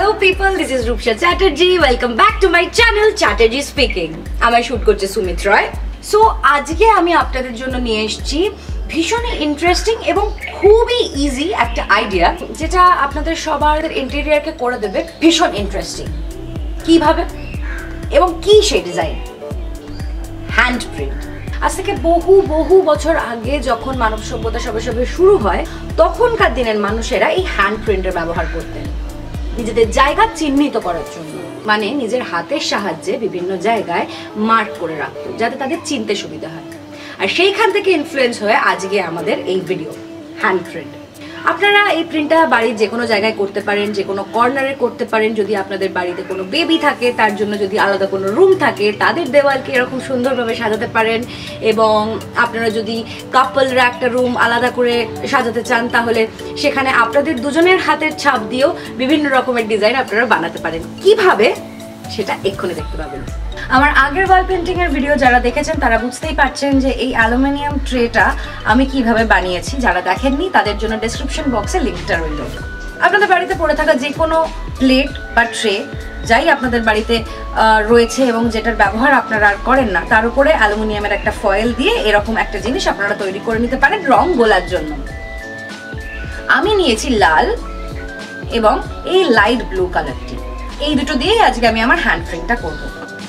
Hello people, this is Rupsa Chatterjee. Welcome back to my channel Chatterjee Speaking. আমার shoot করছে সুমিত রয়। So আজকে আমি আপনাদের জন্য নিয়ে এসেছি ভীষণই ইন্টারেস্টিং এবং খুবই ইজি একটা আইডিয়া, যেটা আপনাদের সবার ইন্টেরিয়রকে করে দেবে ভীষণ ইন্টারেস্টিং। কিভাবে এবং কি সেই ডিজাইন? Hand print. আজ থেকে বহু বহু বছর আগে যখন মানব সভ্যতা সবে সবে শুরু হয়, তখনকার দিনের মানুষেরা এই হ্যান্ড প্রিন্টের ব্যবহার করতেন নিজেদের জায়গা চিহ্নিত করার জন্য। মানে নিজের হাতের সাহায্যে বিভিন্ন জায়গায় মার্ক করে রাখতো যাতে তাদের চিনতে সুবিধা হয়। আর সেইখান থেকে ইনফ্লুয়েন্স হয়ে আজকে আমাদের এই ভিডিও হ্যান্ড প্রিন্ট। আপনারা এই প্রিন্টটা বাড়ির যে কোনো জায়গায় করতে পারেন, যে কোনো কর্নারে করতে পারেন। যদি আপনাদের বাড়িতে কোনো বেবি থাকে, তার জন্য যদি আলাদা কোনো রুম থাকে, তাদের দেওয়ালকে এরকম সুন্দরভাবে সাজাতে পারেন। এবং আপনারা যদি কাপলরা একটা রুম আলাদা করে সাজাতে চান, তাহলে সেখানে আপনাদের দুজনের হাতের ছাপ দিয়েও বিভিন্ন রকমের ডিজাইন আপনারা বানাতে পারেন। কিভাবে সেটা এক্ষুনি দেখতে পাবেন। আমার আগের ওয়াল পেন্টিং এর ভিডিও যারা দেখেছেন তারা বুঝতেই পারছেন যে এই অ্যালুমিনিয়াম ট্রেটা আমি কিভাবে বানিয়েছি। যারা দেখেননি তাদের জন্য ডেসক্রিপশন বক্সে লিঙ্কটা রইল। আপনাদের বাড়িতে পড়ে থাকা যে কোনো প্লেট বা ট্রে যাই আপনাদের বাড়িতে রয়েছে এবং যেটার ব্যবহার আপনারা আর করেন না, তার উপরে অ্যালুমিনিয়ামের একটা ফয়েল দিয়ে এরকম একটা জিনিস আপনারা তৈরি করে নিতে পারেন রং গোলার জন্য। আমি নিয়েছি লাল এবং এই লাইট ব্লু কালারটি। এই দুটো দিয়েই আজকে আমি আমার হ্যান্ড প্রিন্টটা করব।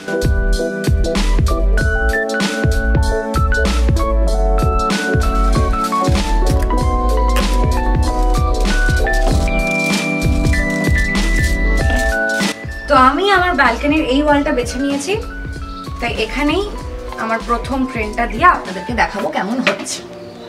তো আমি আমার ব্যালকনির এই ওয়ালটা বেছে নিয়েছি, তাই এখানেই আমার প্রথম প্রিন্টটা দিয়ে আপনাদেরকে দেখাবো কেমন হচ্ছে।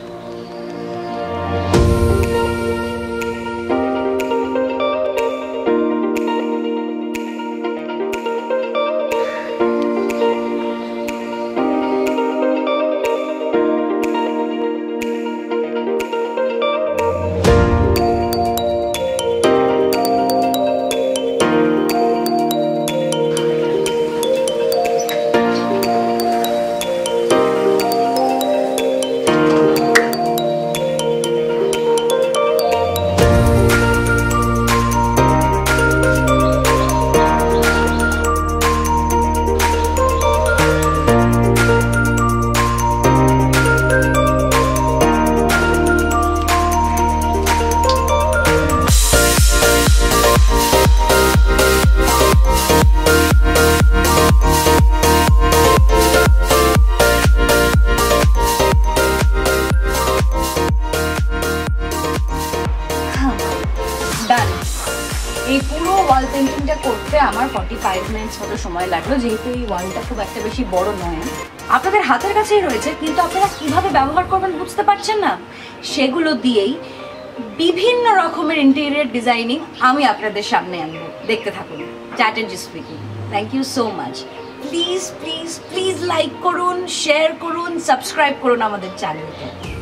এই পুরো ওয়াল পেন্টিংটা করতে আমার 45 মিনিটস মতো সময় লাগলো, যেহেতু এই ওয়ালটা খুব একটা বেশি বড় নয়। আপনাদের হাতের কাছেই রয়েছে, কিন্তু আপনারা কিভাবে ব্যবহার করবেন বুঝতে পারছেন না। সেগুলো দিয়েই বিভিন্ন রকমের ইন্টেরিয়র ডিজাইনিং আমি আপনাদের সামনে আনবো। দেখতে থাকুন Chatterjee speaking. Thank you so much. Please please please like করুন, শেয়ার করুন, সাবস্ক্রাইব করুন আমাদের চ্যানেলকে।